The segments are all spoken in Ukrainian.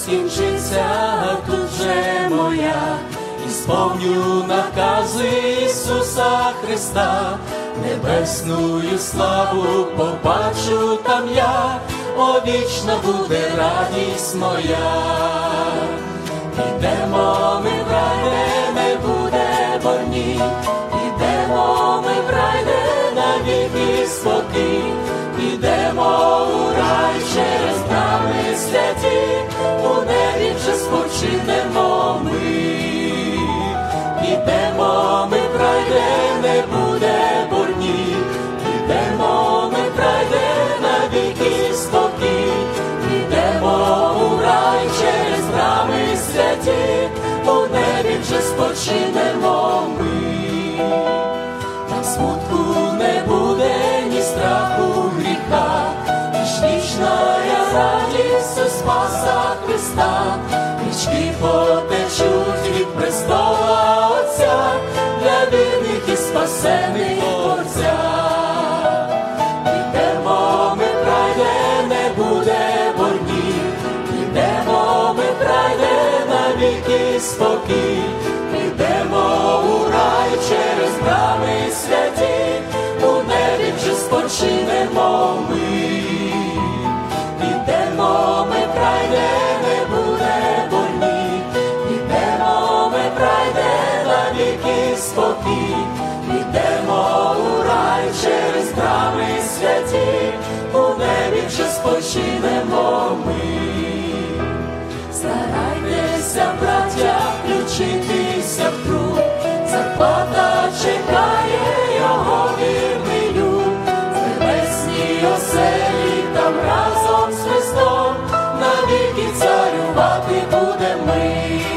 скінчиться тут же моя, і сповню накази Ісуса Христа, небесною славу побачу там я, о, вічна буде радість моя. Ідемо ми в рай, де не буде вогні, ідемо ми в рай, де навіки спокій, ідемо у рай через брами святі, у небі вже спочинемо ми. Ідемо ми в рай, де не буде бурні, ідемо ми в рай, де навіки спокій, ідемо у рай через брами святі, у небі вже спочинемо ми. Там смутку не буде, ні страху, гріха, лиш вічна радість у Спаса Христа, річки потечуть від престола Отця, для вірних і спасених Творця. Ідемо ми в рай, де не буде борні, ідемо ми в рай, де навіки спокій, ідемо у рай через брами святі, у небі вже спочинемо ми. Ідемо ми в рай, де не буде борні, ідемо ми в рай, де навіки спокій, ідемо у рай через брами святі, у небі вже спочинемо ми. Старайтеся, браття, включитися в труд, зарплата чекає його вірний люд, в небесній оселі там разом з Христом навіки царювати будемо ми.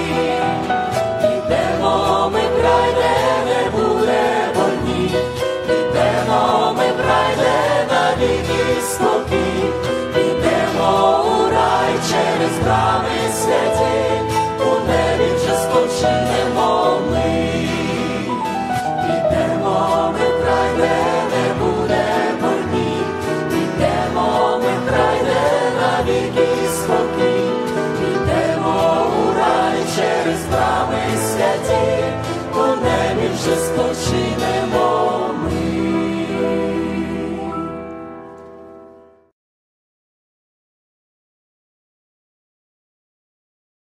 Ідемо ми в рай, де не буде борні, ідемо ми в рай, де навіки спокій, ідемо у рай через брами святі, у небі вже спочинемо.